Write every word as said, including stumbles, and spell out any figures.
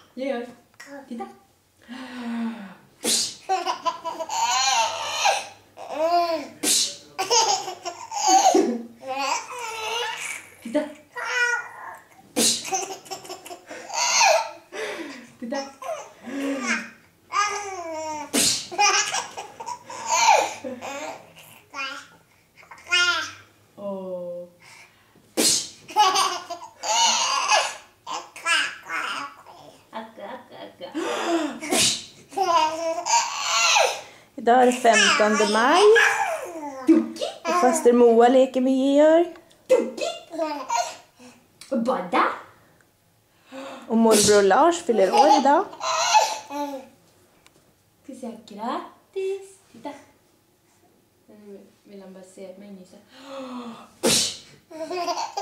Jag gör. Titta. Titta. Titta. Åh. Idag är det femtonde maj. Och faster Moa leker med Georg. Och bada. Och morbror Lars fyller år idag. Ska säga grattis. Titta. Nu vill han bara se mig nysa.